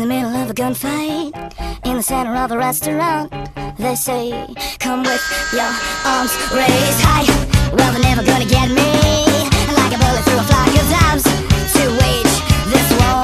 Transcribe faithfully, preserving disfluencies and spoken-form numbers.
the middle of a gunfight, in the center of a restaurant. They say, come with your arms raised high. Well, they're never gonna get me, like a bullet through a flock of doves, to wage this war.